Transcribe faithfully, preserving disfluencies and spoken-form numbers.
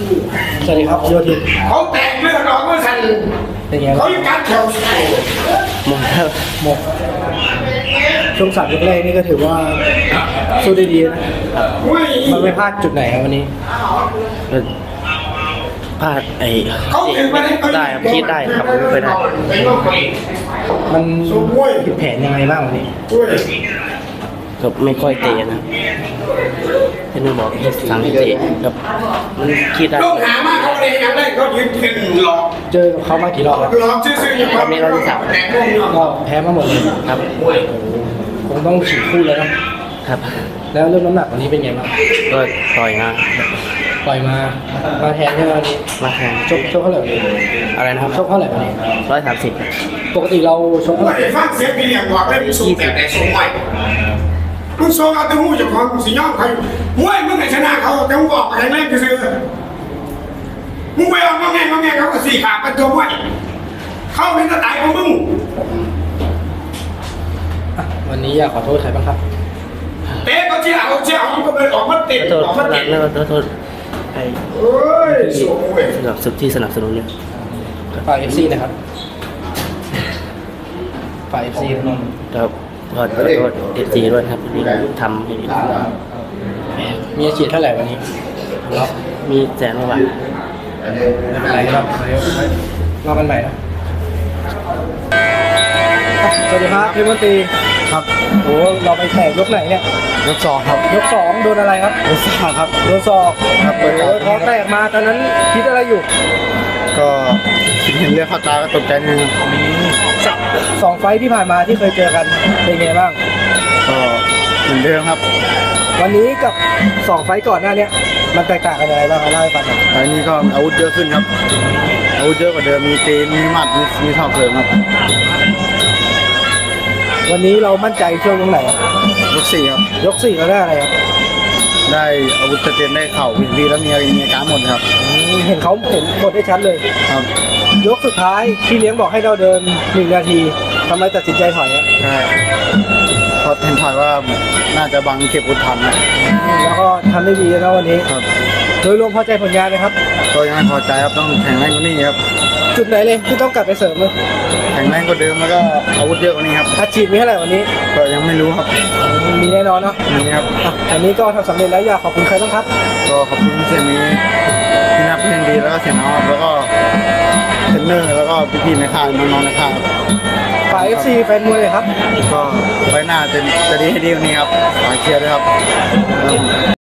สวัสดีครับโยธินเขาแต่งเรื่องดอกเมื่อสันเป็นไงเขาอยู่การแถวหมดหมดช่วงสามยกแรกนี่ก็ถือว่าสู้ได้ดีนะมันไม่พลาดจุดไหนครับวันนี้พลาดไอ้ได้ครับคิดได้ครับไม่เคยได้มันผิดแผนยังไงบ้างวันนี้ก็ไม่ค่อยเตะนะที่นึกบอกสั่งให้เตะกับมันคิดได้ต้องหามากเขาเลยอย่างแรกเขายืนเป็นหลอกเจอเขามากี่รอบหลอกซื่อๆอย่างรอบนี้รอบที่สามก็แพ้มาหมดเลยครับคงต้องฉีดคู่เลยนะครับแล้วเรื่องน้ำหนักวันนี้เป็นไงบ้างก็ต่อยนะปล่อยมามาแทนใช่ไหมวันนี้มาแทนชกชกเท่าไหร่อะไรนะครับชกเท่าไหร่วันนี้ร้อยสามสิบปกติเราชกเท่าไหร่ฟังเสียงพี่เลี้ยงบอกได้มีสูงแต่แต่สูงไปมึงโซ่เอาแต่หูจากของสีย่อมใครมวยมึงไงชนะเขาแต่มึงบอกแข็งแรงจะซื้อมึงไปเอามาแง่มาแง่เขาก็สี่ขาเป็นตัวมวยเข้าเป็นตะไตของมึงวันนี้อยากขอโทษใครบ้างครับเตะเขาเชี่ยเขาเชี่ยเขาก็เลยออกมาเตะออกมาเตะแล้วขอโทษไอ้ที่สนับสนุนที่สนับสนุนเนี่ยฝ่ายเอฟซีนะครับฝ่ายเอฟซีครับขอโทษเอฟซีด้วยครับที่ทำให้มีอาชีพเท่าไหร่วันนี้แล้วมีแสนกว่าบาทไม่เป็นไรครับรอกันใหม่นะสวัสดีครับพี่มนตรีครับโอ้เราไปแข่งยกไหนเนี่ยยกสองครับยกสองโดนอะไรครับโดนศอกครับโดนศอกครับเปิดท้องแตกมาตอนนั้นคิดอะไรอยู่ก็คิดเห็นเรื่องเข้าตาก็ตกใจนึงสองไฟที่ผ่านมาที่เคยเจอกันเป็นไงบ้างก็เหมือนเดิมครับวันนี้กับสองไฟก่อนหน้านี้มันแตกต่างกันยังไงบ้างเล่าให้ฟังหน่อยไฟนี้ก็อาวุธเยอะขึ้นครับอาวุธเยอะกว่าเดิมมีตีนมีหมัดมีมีศอกเสริมครับวันนี้เรามั่นใจช่วงยกไหนยกสี่ครับยกสี่เราได้อะไรครับได้อาวุธเต็มได้เข่าวีแล้วมีมีการหมดครับเห็นเขาเห็นหมดได้ชัดเลยครับยกสุดท้ายพี่เลี้ยงบอกให้เราเดินหนึ่งนาทีทำไมตัดสินใจถอยอ่ะใช่เพราะเห็นถอยว่าน่าจะบังเก็บอุดทันนะแล้วก็ทำได้ดีนะวันนี้ครับโดยรวมพอใจผลงานไหมครับก็ยังพอใจครับต้องแข็งแรงกว่านี้ครับจุดไหนเลยที่ต้องกลับไปเสริมเลยแข็งแรงกว่าเดิมแล้วก็อาวุธเยอะกว่านี้ครับอาชีพมีเท่าไหร่วันนี้ก็ยังไม่รู้ครับมีแน่นอนเนาะมีครับอันนี้ก็ทำสำเร็จแล้วอยากขอบคุณใครบ้างครับก็ขอบคุณเสียมีพี่นับเพื่อนดีแล้วก็เสียน้องแล้วก็เทรนเนอร์แล้วก็พี่ๆในค่ายน้องๆในค่ายฝ่าย เอฟ ซี แฟนมวยเลยครับก็ไว้หน้าจะจะดีให้ดีกว่านี้ครับฝากเชียร์ด้วยครับ